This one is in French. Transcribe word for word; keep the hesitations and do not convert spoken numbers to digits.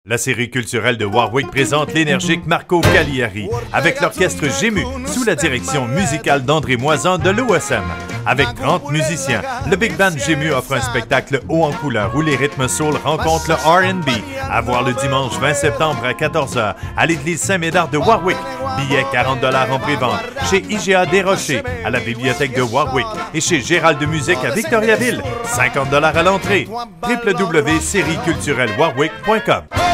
La série culturelle de Warwick présente l'énergique Marco Cagliari avec l'orchestre Gému sous la direction musicale d'André Moisan de l'O S M. Avec trente musiciens, le Big Band Gému offre un spectacle haut en couleur où les rythmes soul rencontrent le R and B. À voir le dimanche vingt septembre à quatorze heures à l'église Saint-Médard de Warwick. Billets quarante dollars en pré-vente chez I G A Desrochers, à la bibliothèque de Warwick et chez Gérald de Musique à Victoriaville. cinquante dollars à l'entrée. w w w point série culturelle warwick point com